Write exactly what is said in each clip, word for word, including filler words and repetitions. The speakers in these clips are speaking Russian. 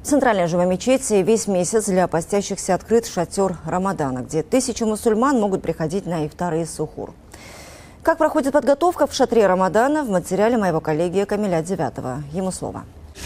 В центральной Джума мечети весь месяц для постящихся открыт шатер Рамадана, где тысячи мусульман могут приходить на ифтар и сухур. Как проходит подготовка в шатре Рамадана, в материале моего коллеги Камиля Девятого. Ему слово.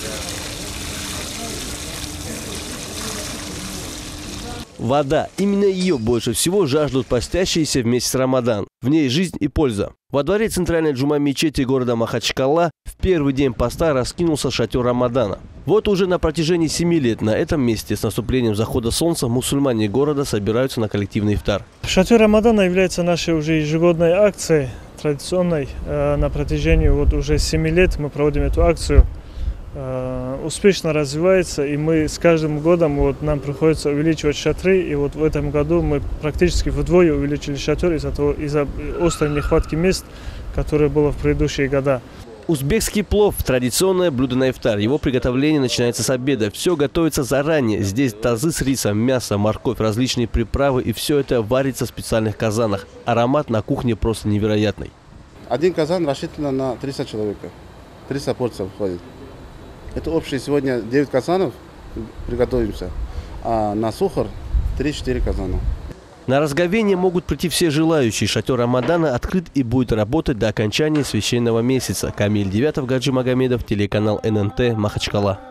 Вода. Именно ее больше всего жаждут постящиеся в месяц Рамадан. В ней жизнь и польза. Во дворе центральной Джума мечети города Махачкала в первый день поста раскинулся шатер Рамадана. Вот уже на протяжении семи лет на этом месте с наступлением захода солнца мусульмане города собираются на коллективный ифтар. Шатер Рамадана является нашей уже ежегодной акцией, традиционной. На протяжении вот уже семи лет мы проводим эту акцию. Успешно развивается, и мы с каждым годом вот, нам приходится увеличивать шатры, и вот в этом году мы практически вдвое увеличили шатер из-за того, из-за острой нехватки мест, которая была в предыдущие года. Узбекский плов – традиционное блюдо на ифтар. Его приготовление начинается с обеда. Все готовится заранее. Здесь тазы с рисом, мясо, морковь, различные приправы, и все это варится в специальных казанах. Аромат на кухне просто невероятный. Один казан рассчитан на триста человек. триста порций входит. Это общее сегодня девять казанов приготовимся, а на сухар три-четыре казана. На разговение могут прийти все желающие. Шатер Рамадана открыт и будет работать до окончания священного месяца. Камиль Девятов, Гаджи Магомедов, телеканал эн эн тэ, Махачкала.